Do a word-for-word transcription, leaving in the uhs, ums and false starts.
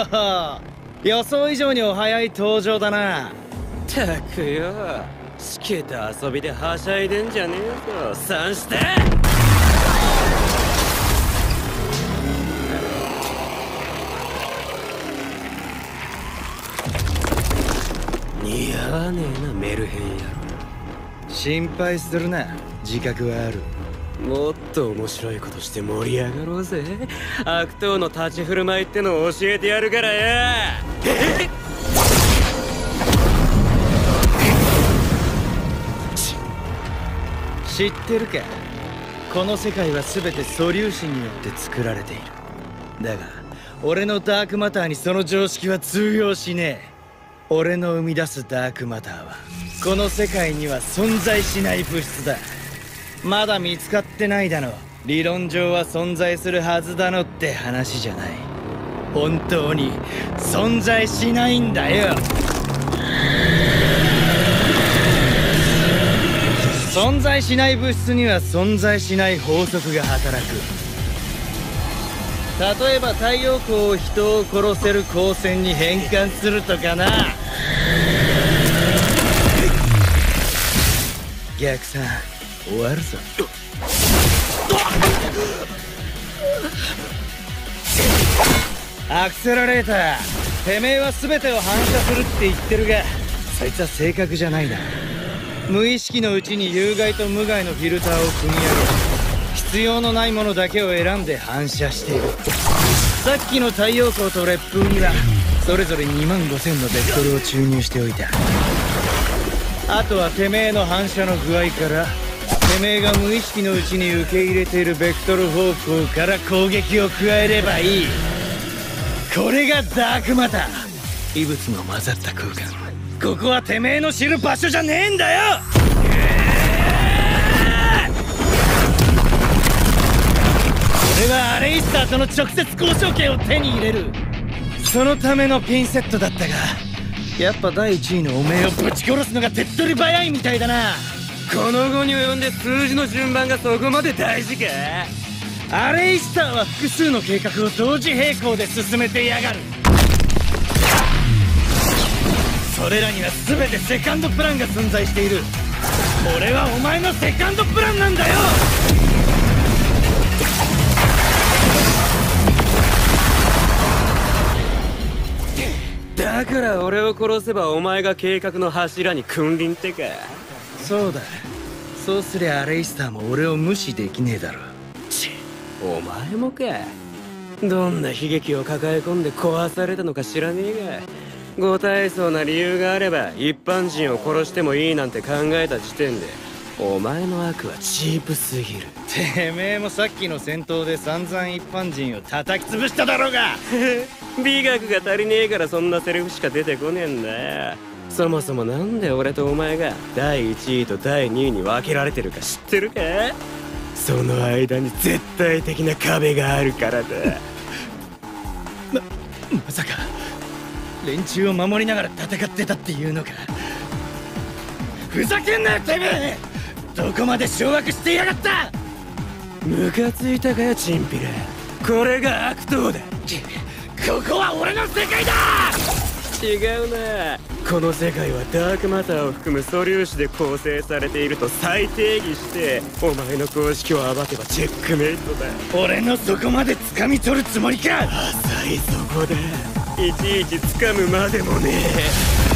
ほ予想以上にお早い登場だな。 たくよ、しけた遊びではしゃいでんじゃねえぞ。さして似合わねえなメルヘン野郎。 心配するな、自覚はある。 もっと面白いことして盛り上がろうぜ。悪党の立ち振る舞いってのを教えてやるからよ。 知ってるか、この世界は全て素粒子によって作られている。だが俺のダークマターにその常識は通用しねえ。俺の生み出すダークマターはこの世界には存在しない物質だ。まだ見つかってないだろ。理論上は存在するはずだのって話じゃない。本当に存在しないんだよ。存在しない物質には存在しない法則が働く。例えば太陽光を人を殺せる光線に変換するとかな。逆さん終わるぞ。アクセラレーター、てめえは全てを反射するって言ってるが、そいつは正確じゃないな。無意識のうちに有害と無害のフィルターを組み上げ、必要のないものだけを選んで反射している。さっきの太陽光と烈風にはそれぞれにまんごせんのベクトルを注入しておいた。あとはてめえの反射の具合から、てめえが無意識のうちに受け入れているベクトル方向から攻撃を加えればいい。これがダークマター、異物の混ざった空間。ここはてめえの知る場所じゃねえんだよ。俺はアレイスターとの直接交渉権を手に入れる。そのためのピンセットだったが、やっぱ第一位のおめえをぶち殺すのが手っ取り早いみたいだな。 この後に及んで数字の順番がそこまで大事か。 アレイスターは複数の計画を同時並行で進めてやがる。それらには全てセカンドプランが存在している。俺はお前のセカンドプランなんだよ。 だから俺を殺せばお前が計画の柱に君臨ってか。 そうだ、そうすりゃアレイスターも俺を無視できねえだろ。 ちお前もか。どんな悲劇を抱え込んで壊されたのか知らねえが、ご大層な理由があれば一般人を殺してもいいなんて考えた時点でお前の悪はチープすぎる。 てめえもさっきの戦闘で散々一般人を叩き潰しただろうが。 美学が足りねえからそんなセリフしか出てこねえんだよ。そもそもなんで俺とお前がだいいちいとだいにいに分けられてるか知ってるか。その間に絶対的な壁があるからだ。 ま、まさか連中を守りながら戦ってたっていうのか。ふざけんなよてめえ。どこまで掌握してやがった。 ムカついたかよチンピラ。これが悪党だ。 ここは俺の世界だ。 違うな。この世界はダークマターを含む素粒子で構成されていると再定義して、お前の公式を暴けばチェックメイトだ。 俺のそこまで掴み取るつもりか。 浅いそこだ。いちいち掴むまでもねえ。